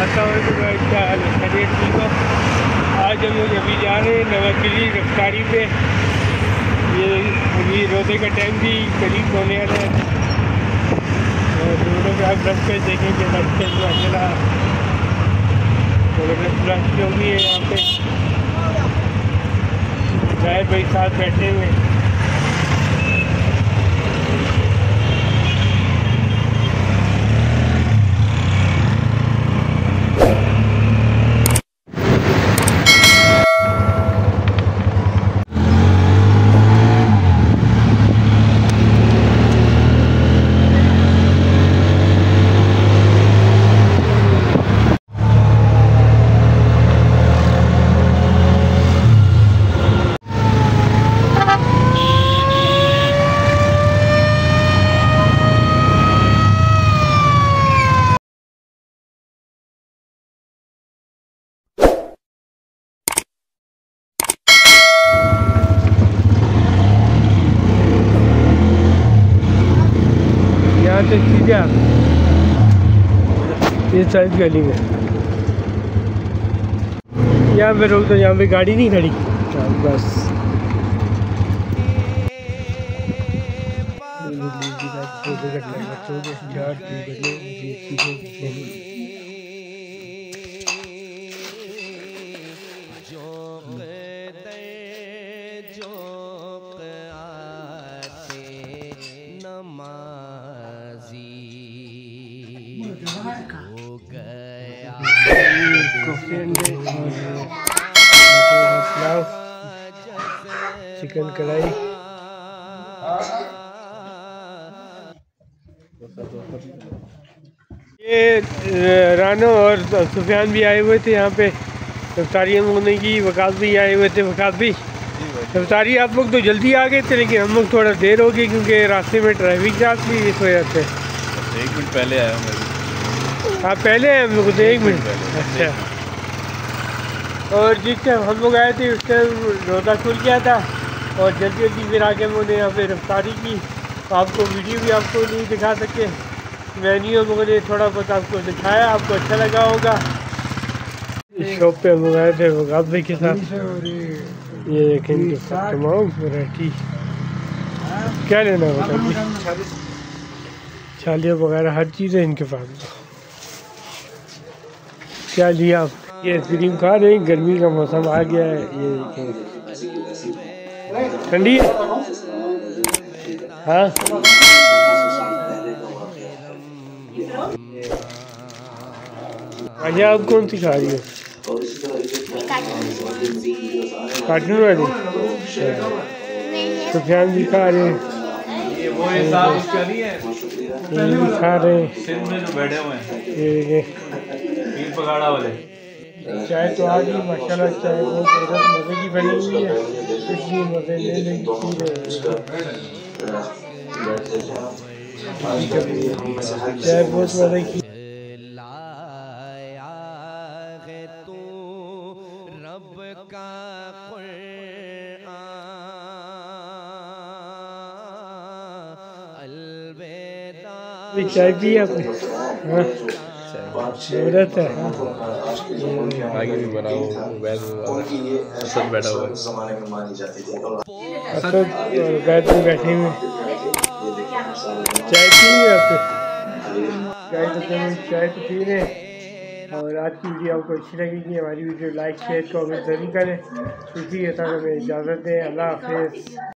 क्या हाल है? खैरियत ठीक हो? आज हम लोग अभी जा रहे हैं नवाकिली रफ्तारी पे। ये अभी रोज़े का टाइम भी करीब होने वाला है और रोडों पे आप रख कर देखेंगे रास्ते में अकेला रश जो भी है यहाँ पे। जाहिर भाई साथ बैठे हुए। यहाँ से सीधा इस साइड गली में यहाँ पे रोक दो, यहाँ पे गाड़ी नहीं खड़ी। बस हो गया चिकन कढ़ाई ये रानो और सुफियान भी आए हुए थे यहाँ पे रफ्तारी होने की। वकास भी आए हुए थे। वकास भी रफ्तारी आप लोग तो जल्दी आ गए थे लेकिन हम लोग थोड़ा देर हो गई क्योंकि रास्ते में ट्रैफिक जाम थी, इस वजह से। 1 मिनट पहले आया हूँ। हाँ पहले आए हम लोग तो 1 मिनट पहले। अच्छा। और जिस टाइम हम लोग आए थे उस टाइम रोज़ा खुल गया था और जल्दी जल्दी फिर आके हमने यहाँ पे रफ्तारी की। आपको वीडियो भी आपको नहीं दिखा सके, मेन्यू हम लोगों ने थोड़ा बहुत आपको दिखाया, आपको अच्छा लगा होगा। इस शॉप पे हम लोग आए थे वकास भाई के साथ। ये देखें इनके साथ तमाम वैरायटी। क्या लेना है बताइए? छालियाँ वगैरह हर चीज़ है इनके पास। क्या लिया आप? ये आइसक्रीम खा रहे हैं, गर्मी का मौसम आ गया है। ये ठंडी है। हाँ अच्छा, आप कौन सी खा रही हो? कार्टून वाली। सुफियान भी खा रहे हैं, ये वो हिसाब उसका नहीं है, ये भी खा रहे हैं। सिंध में जो बैठे हुए हैं ये पीर पगाड़ा वाले। चाय तो आ गई माशाल्लाह। चाय बहुत मज़े की बनी हुई है, इसलिए मज़े ले लेगी पी रहे हैं। चाय बहुत मज़े की। चाय पी आपने? हाँ जरूरत है। आगे भी बना हो असद बैठा हुआ है। असद और बैठ में बैठे हुए। चाय पी रहे आपने? चाय तो पी रहे हैं। और आज की वीडियो आपको अच्छी लगेगी। हमारी वीडियो लाइक शेयर कमेंट जरूर करें। इसी के साथ हमें इजाज़त दें। अल्लाह हाफ़िज़।